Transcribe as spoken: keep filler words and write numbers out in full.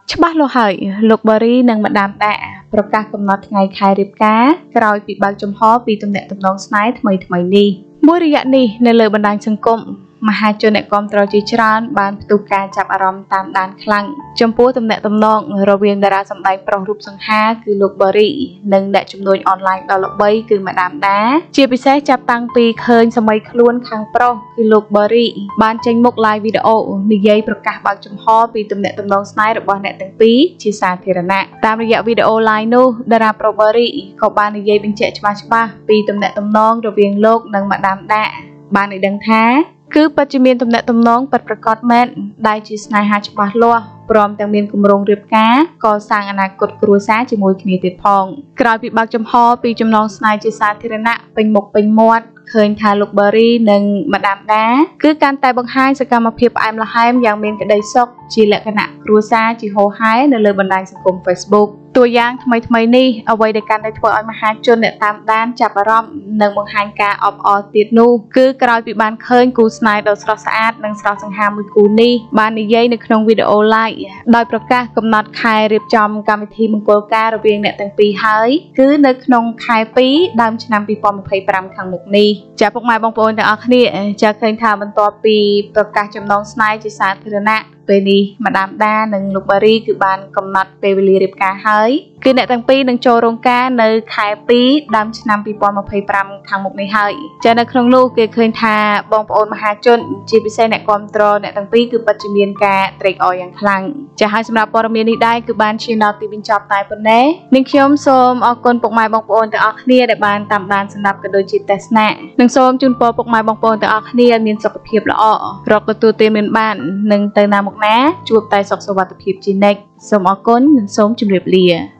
ច្បាស់លាស់ហើយលោកបារីនិងម្ដាមដាប្រកាសកំណត់ថ្ងៃខែរៀបការក្រោយពីបើកចំហពីទំនាក់ទំនងស្នេហ៍ថ្មីថ្មីនេះមួយរយៈនេះនៅលើបណ្ដាញសង្គមមហាជនអ្នកគាំទ្រជាច្រើនបានផ្ទុះការចាប់អារម្មណ៍តាមដានខ្លាំងចំពោះទំនាក់ទំនងរវាងតារាសម្ដែងប្រុសរូបសង្ហាគឺលោកបារីនិងអ្នកជំនួយអនឡាញដ៏ល្បីគឺម្ដាមដាជាពិសេសចាប់តាំងពីឃើញសម័យខ្លួនខាងប្រុសគឺលោកបារីបានចេញមុខ live វីដេអូនិយាយប្រកាសបើកចំហពីទំនាក់ទំនងស្នេហ៍របស់អ្នកទាំងពីរជាសាធារណៈតាមរយៈវីដេអូ live នោះតារាប្រុសបារីក៏បាននិយាយបញ្ជាក់ច្បាស់ច្បាស់ពីទំនាក់ទំនងរវាងលោកនិងម្ដាមដាបានឲ្យដឹងថាគឺពិតជាមានទំនាក់ទំនងពិតប្រាកដមែនដែលជាស្នេហាច្បាស់លាស់ព្រមទាំងមានគម្រោងរៀបការកសាងអនាគតគ្រួសារជាមួយគ្នាទៀតផងក្រោយពីបើកចំហពីចំណងស្នេហ៍ជាសាធារណៈពេញមុខពេញមាត់ឃើញថាលោកបារីនិងម្ដាមដាគឺកាន់តែបង្ហាញសកម្មភាពផ្អែមល្ហែមយ៉ាងមានក្តីសុខជាលក្ខណៈគ្រួសារជាហូរហែនៅលើបណ្ដាញសង្គម Facebook តួយ៉ាងថ្មីថ្មីនេះអ្វីដែលកាន់តែធ្វើឲ្យមហាជនអ្នកតាមដានចាប់អារម្មណ៍និងបង្ហាញការអបអរទៀតនោះគឺក្រោយពីបានឃើញគូស្នេហ៍ដ៏ស្រស់ស្អាតនិងស្រស់សង្ហាមួយគូនេះបាននិយាយនៅក្នុងវីដេអូ live ដោយប្រកាសកំណត់ខែរៀបចំកម្មវិធីមង្គលការរវាងអ្នកទាំងពីរហើយគឺនៅក្នុងខែពីរដើមឆ្នាំពីរពាន់ម្ភៃប្រាំខាងមុខនេះចាពុកម៉ែបងប្អូនទាំងអស់គ្នាចាឃើញថាបន្ទាប់ពីប្រកាសចំណងស្នេហ៍ជាសាធារណៈពេលនេះម្ដាមដានិងលោកបារីគឺបានកំណត់ពេលវេលារៀបការហើយគឺអ្នកទាំងពីរនឹងចូលរោងការនៅខែពីរដើមឆ្នាំពីរពាន់ម្ភៃប្រាំខាងមុខនេះហើយចានៅក្នុងនោះគេឃើញថាបងប្អូនមហាជនជាពិសេសអ្នកគាំទ្រអ្នកទាំងពីរគឺពិតជាមានការត្រេកអរយ៉ាងខ្លាំងចាហើយសម្រាប់ព័ត៌មាននេះដែរគឺបានឈានដល់ទីបញ្ចប់តែប៉ុណ្ណេះនាងខ្ញុំសូមអរគុណពុកម៉ែបងប្អូនទាំងអស់គ្នាដែលបានតាមដានស្ដាប់ក៏ដូចជាទស្សនានិងសូមជូនពរពុកម៉ែបងប្អូនទាំងអស់គ្នាមានសុខភាពល្អរកទទួលទានមានបាននិងទៅណាមកណាជួបតែសុខសុវត្ថិភាពជានិច្ចសូមអរគុណនិងសូមជម្រាបលា